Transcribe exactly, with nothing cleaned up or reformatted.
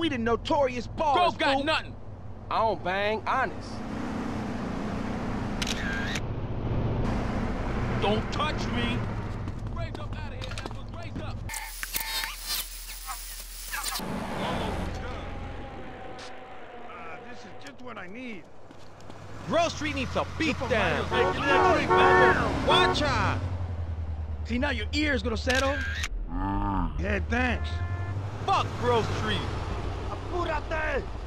We the notorious Ballas, Bro got fool. nothing. I don't bang, honest. Don't touch me. Raise up out of here, Apples. Raise up. Uh, this is just what I need. Grove Street needs a beat down. Watch out. See, now your ear's gonna settle. Yeah, thanks. Fuck Grove Street. Apúrate!